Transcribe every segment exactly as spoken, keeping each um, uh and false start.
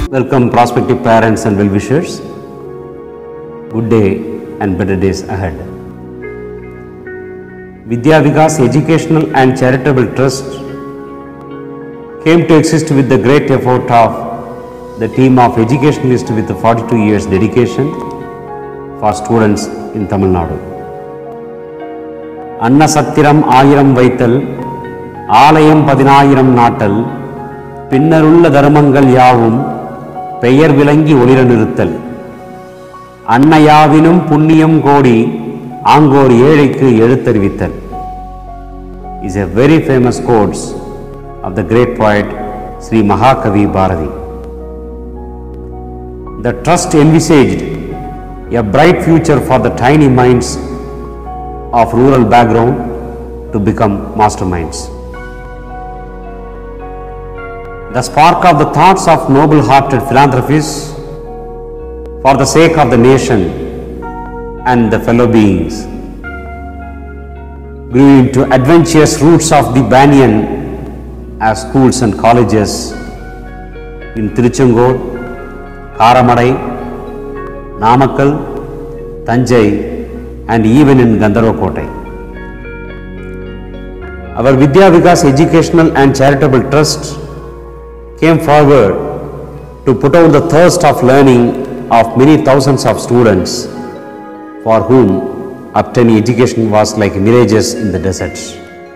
Welcome prospective parents and well-wishers. Good day and better days ahead. Vidya Vikas Educational and Charitable Trust came to exist with the great effort of the team of educationalists with forty-two years dedication for students in Tamil Nadu. Anna Sathiram Ayiram Vaital, Alayam Padinayiram Natal, Pinnarulla Dharmangal Yavum, பெயர் விளங்கி ஒளிர நிறுத்தல் அன்னையாவினும் புண்ணியம் கோடி anchor ஏழைக்கு எழுத்தறிவித்தல் is a very famous quote of the great poet Sri Mahakavi Bharati. The trust envisaged a bright future for the tiny minds of rural background to become masterminds. The spark of the thoughts of noble-hearted philanthropists for the sake of the nation and the fellow beings grew into adventurous roots of the banyan as schools and colleges in Tiruchengood, Karamadai, Namakkal, Tanjai and even in Gandharvakotai. Our Vidya Vikas Educational and Charitable Trust came forward to put out the thirst of learning of many thousands of students for whom obtaining education was like mirages in the deserts.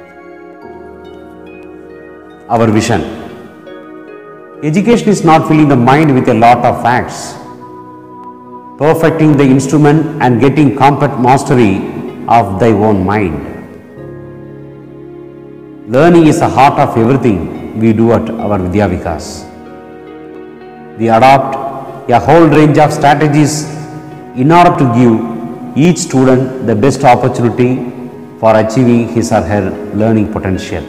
Our vision: education is not filling the mind with a lot of facts, perfecting the instrument and getting complete mastery of thy own mind. Learning is the heart of everything we do at our Vidya Vikas. We adopt a whole range of strategies in order to give each student the best opportunity for achieving his or her learning potential.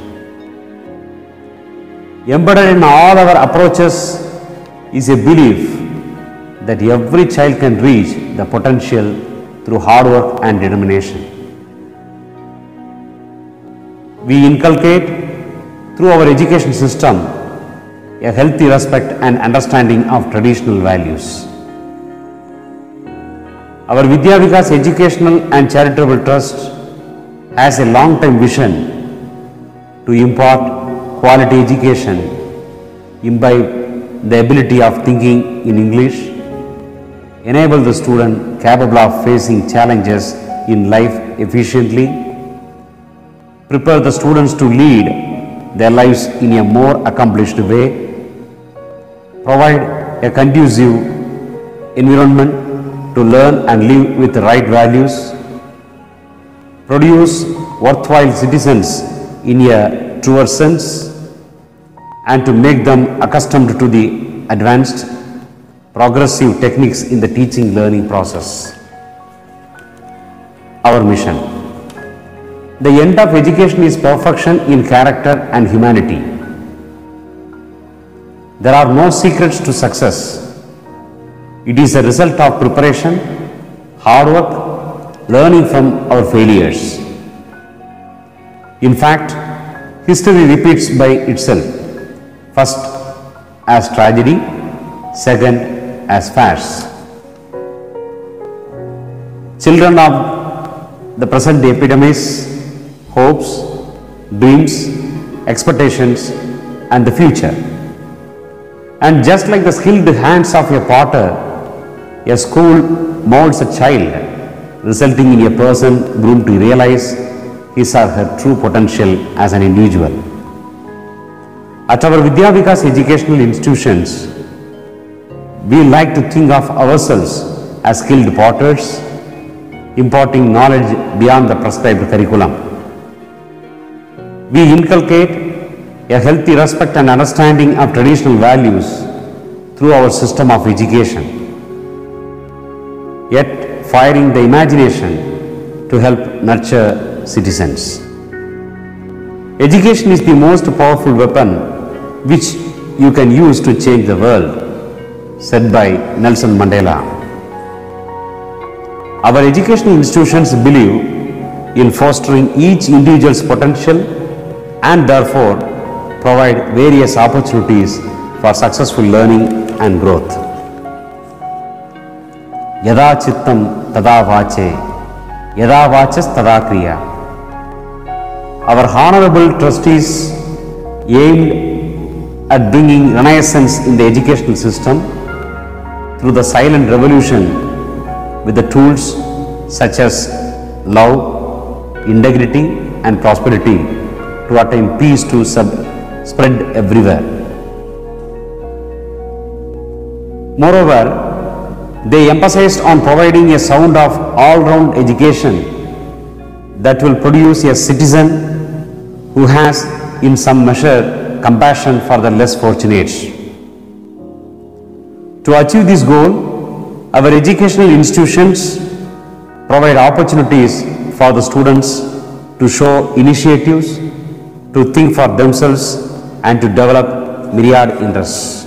Embedded in all our approaches is a belief that every child can reach the potential through hard work and determination. We inculcate through our education system a healthy respect and understanding of traditional values. Our Vidya Vikas Educational and Charitable Trust has a long-term vision to impart quality education, imbibe the ability of thinking in English, enable the student capable of facing challenges in life efficiently, prepare the students to lead their lives in a more accomplished way, provide a conducive environment to learn and live with the right values, produce worthwhile citizens in a truer sense, and to make them accustomed to the advanced, progressive techniques in the teaching learning process. Our mission: the end of education is perfection in character and humanity. There are no secrets to success. It is a result of preparation, hard work, learning from our failures. In fact, history repeats by itself. First as tragedy, second as farce. Children of the present epitomizes hopes, dreams, expectations and the future. And just like the skilled hands of a potter, a school molds a child, resulting in a person groomed to realize his or her true potential as an individual. At our Vidya Vikas educational institutions, we like to think of ourselves as skilled potters, imparting knowledge beyond the prescribed curriculum. We inculcate a healthy respect and understanding of traditional values through our system of education, yet firing the imagination to help nurture citizens. Education is the most powerful weapon which you can use to change the world, said by Nelson Mandela. Our educational institutions believe in fostering each individual's potential and therefore provide various opportunities for successful learning and growth. Yada chittam tada vache, yada vachas tada kriya. Our honorable trustees aimed at bringing renaissance in the educational system through the silent revolution with the tools such as love, integrity and prosperity to attain peace to sub- spread everywhere. Moreover, they emphasized on providing a sound of all-round education that will produce a citizen who has in some measure compassion for the less fortunate. To achieve this goal, our educational institutions provide opportunities for the students to show initiatives, to think for themselves and to develop myriad interests.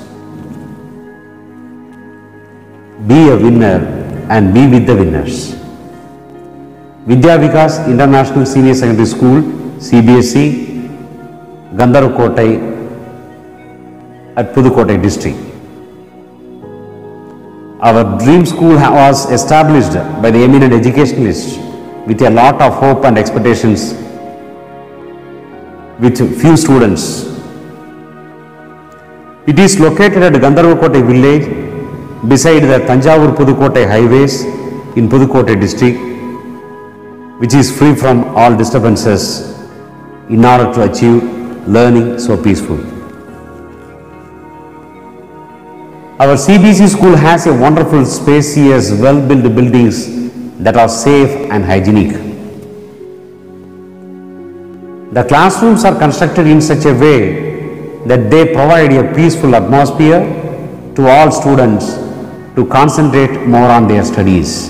Be a winner and be with the winners. Vidya Vikas International Senior Secondary School, C B S E, Gandharvakottai at Pudukottai district. Our dream school was established by the eminent educationalists with a lot of hope and expectations with few students. It is located at Gandharvakottai village beside the Thanjavur Pudukottai highways in Pudukottai district, which is free from all disturbances in order to achieve learning so peaceful. Our C B S E school has a wonderful, spacious, well-built buildings that are safe and hygienic. The classrooms are constructed in such a way that they provide a peaceful atmosphere to all students to concentrate more on their studies.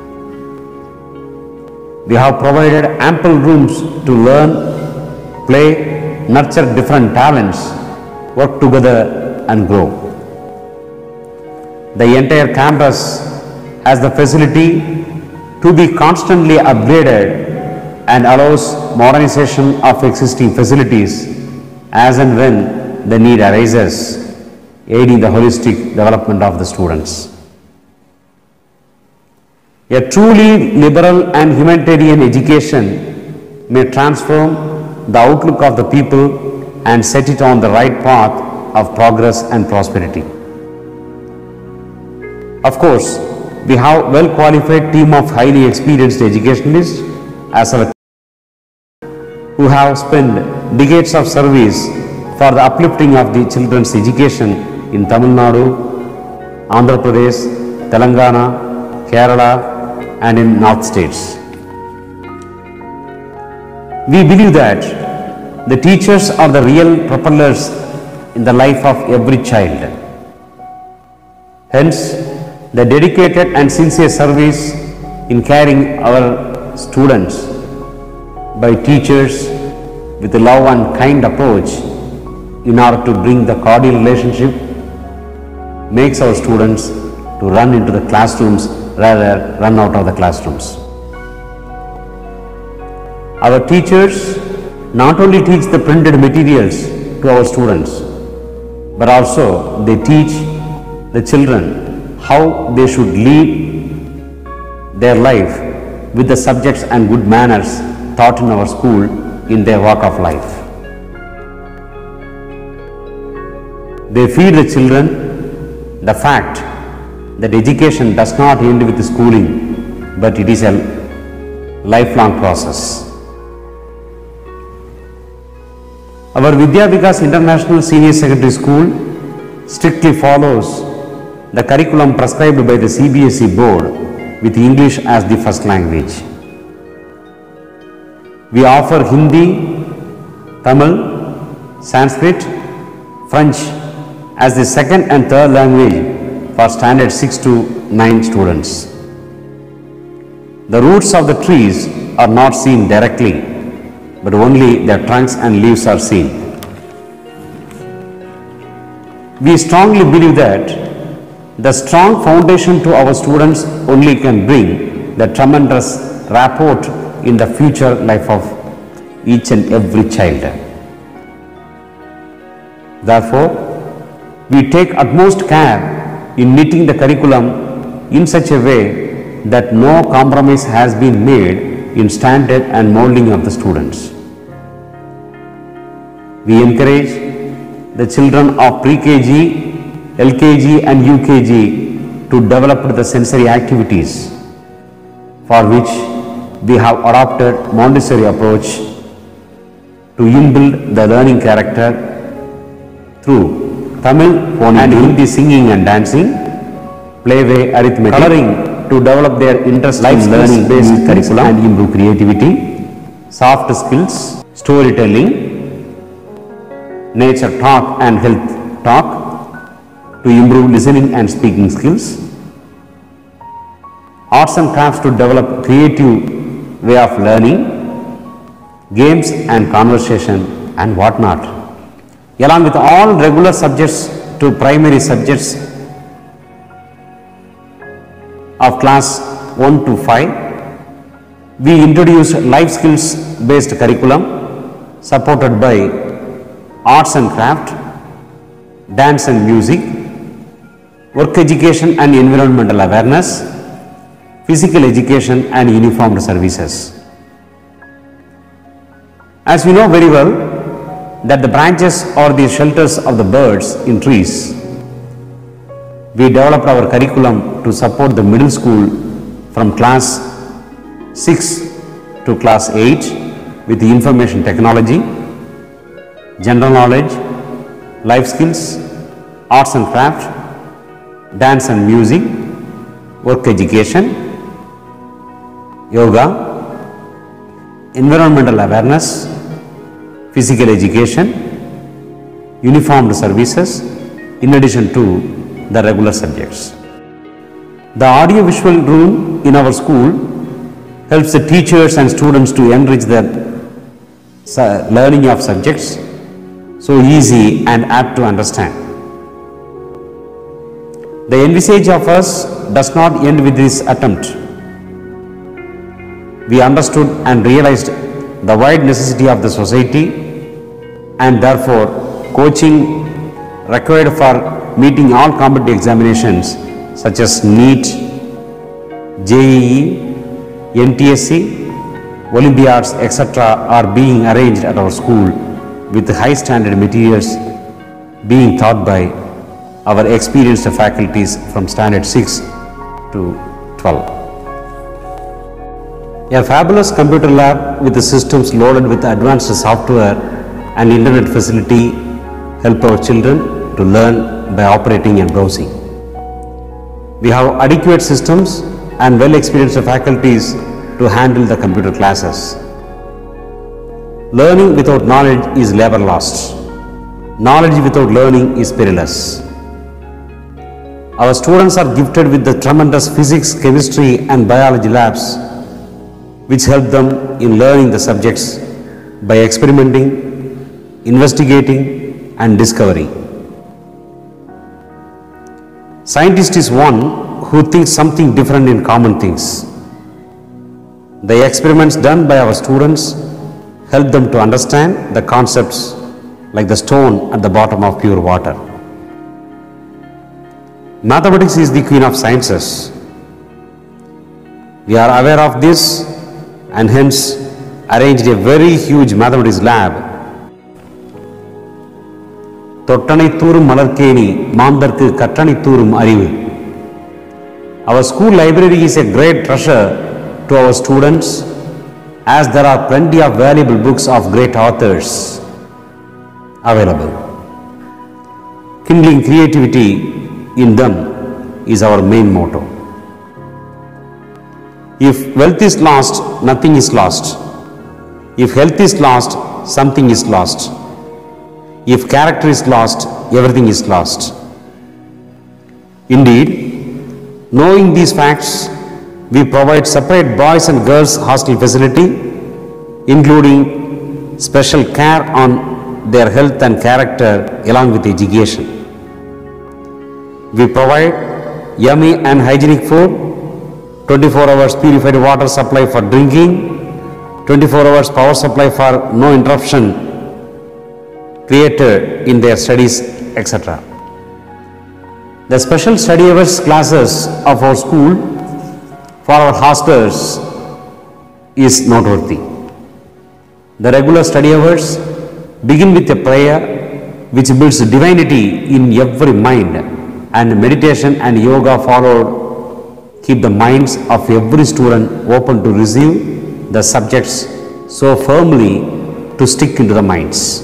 We have provided ample rooms to learn, play, nurture different talents, work together and grow. The entire campus has the facility to be constantly upgraded and allows modernization of existing facilities as and when the need arises, aiding the holistic development of the students. A truly liberal and humanitarian education may transform the outlook of the people and set it on the right path of progress and prosperity. Of course, we have a well-qualified team of highly experienced educationalists as our who have spent decades of service for the uplifting of the children's education in Tamil Nadu, Andhra Pradesh, Telangana, Kerala and in North states. We believe that the teachers are the real propellers in the life of every child. Hence, the dedicated and sincere service in caring our students by teachers with a love and kind approach in order to bring the cordial relationship makes our students to run into the classrooms rather run out of the classrooms. Our teachers not only teach the printed materials to our students, but also they teach the children how they should lead their life with the subjects and good manners taught in our school in their walk of life. They feed the children the fact that education does not end with schooling, but it is a lifelong process. Our Vidya Vikas International Senior Secondary School strictly follows the curriculum prescribed by the C B S E board with English as the first language. We offer Hindi, Tamil, Sanskrit, French as the second and third language for standard six to nine students. The roots of the trees are not seen directly, but only their trunks and leaves are seen. We strongly believe that the strong foundation to our students only can bring the tremendous rapport in the future life of each and every child. Therefore, We take utmost care in knitting the curriculum in such a way that no compromise has been made in standard and molding of the students. We encourage the children of pre-K G, L K G and U K G to develop the sensory activities, for which we have adopted Montessori approach to inbuild the learning character through Tamil and Hindi singing and dancing, playway, arithmetic, coloring to develop their interest in learning based curriculum and improve creativity, soft skills, storytelling, nature talk and health talk to improve listening and speaking skills, arts and crafts to develop creative way of learning, games and conversation and whatnot. Along with all regular subjects to primary subjects of class one to five, we introduced life skills based curriculum supported by arts and craft, dance and music, work education and environmental awareness, physical education and uniformed services. As we know very well that the branches are the shelters of the birds in trees, we developed our curriculum to support the middle school from class six to class eight with the information technology, general knowledge, life skills, arts and craft, dance and music, work education, yoga, environmental awareness, physical education, uniformed services, in addition to the regular subjects. The audio-visual room in our school helps the teachers and students to enrich their learning of subjects so easy and apt to understand. The envisage of us does not end with this attempt. We understood and realized the wide necessity of the society, and therefore coaching required for meeting all competitive examinations such as NEET, J E E, N T S C, Olympiads, et cetera are being arranged at our school with high standard materials being taught by our experienced faculties from standard six to twelve. A fabulous computer lab with the systems loaded with advanced software and internet facility help our children to learn by operating and browsing. We have adequate systems and well experienced faculties to handle the computer classes. Learning without knowledge is labor lost. Knowledge without learning is perilous. Our students are gifted with the tremendous physics, chemistry and biology labs which help them in learning the subjects by experimenting, investigating and discovering. Scientist is one who thinks something different in common things. The experiments done by our students help them to understand the concepts like the stone at the bottom of pure water. Mathematics is the queen of sciences. We are aware of this and hence arranged a very huge mathematics lab. Tottanai Thoorum Malarkeni, Maamdarku Kattanai Thoorum Arivu. Our school library is a great treasure to our students, as there are plenty of valuable books of great authors available. Kindling creativity in them is our main motto. If wealth is lost, nothing is lost. If health is lost, something is lost. If character is lost, everything is lost. Indeed, knowing these facts, we provide separate boys and girls hostel facility, including special care on their health and character along with education. We provide yummy and hygienic food, twenty-four hours purified water supply for drinking, twenty-four hours power supply for no interruption created in their studies, et cetera. The special study hours classes of our school for our hostelers is noteworthy. The regular study hours begin with a prayer which builds divinity in every mind, and meditation and yoga followed keep the minds of every student open to receive the subjects so firmly to stick into the minds.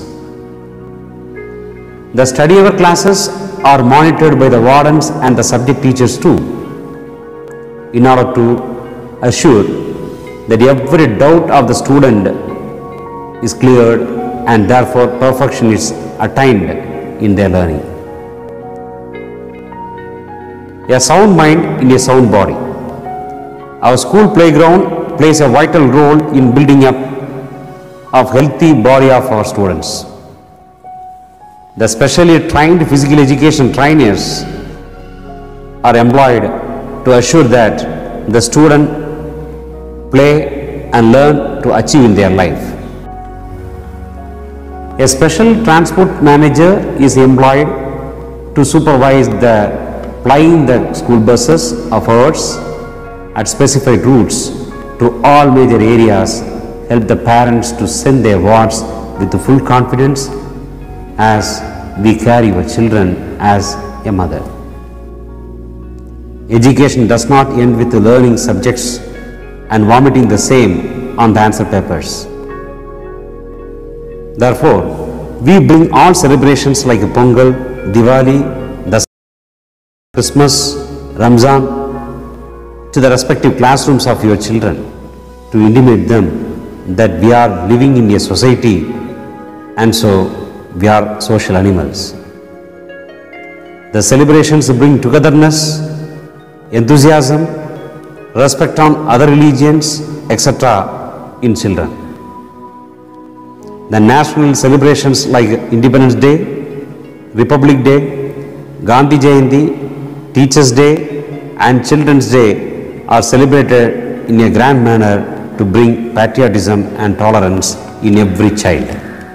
The study hour classes are monitored by the wardens and the subject teachers too, in order to assure that every doubt of the student is cleared and therefore perfection is attained in their learning. A sound mind in a sound body. Our school playground plays a vital role in building up of healthy body of our students. The specially trained physical education trainers are employed to assure that the student play and learn to achieve in their life. A special transport manager is employed to supervise the plying the school buses of ours at specified routes to all major areas, help the parents to send their wards with the full confidence as we carry our children as a mother. Education does not end with learning subjects and vomiting the same on the answer papers. Therefore, we bring all celebrations like Pongal, Diwali, Dasara, Christmas, Ramzan to the respective classrooms of your children to intimate them that we are living in a society and so we are social animals. The celebrations bring togetherness, enthusiasm, respect on other religions, et cetera in children. The national celebrations like Independence Day, Republic Day, Gandhi Jayanti, Teachers Day and Children's Day are celebrated in a grand manner to bring patriotism and tolerance in every child.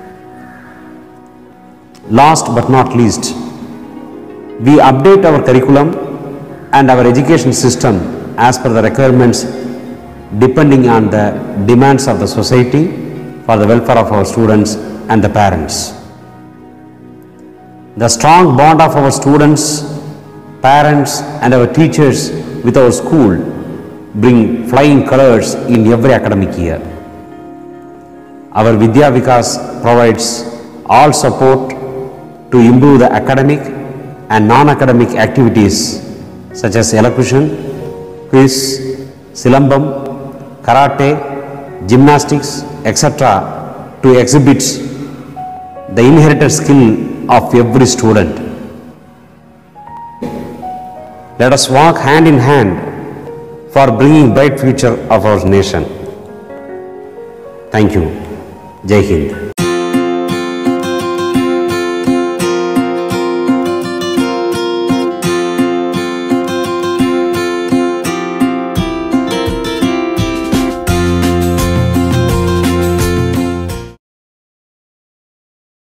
Last but not least, we update our curriculum and our education system as per the requirements depending on the demands of the society for the welfare of our students and the parents. The strong bond of our students, parents and our teachers with our school bring flying colors in every academic year. Our Vidya Vikas provides all support to improve the academic and non-academic activities such as elocution, quiz, silambam, karate, gymnastics, et cetera to exhibit the inherited skill of every student. Let us walk hand in hand for bringing bright future of our nation. Thank you. Jai Hind.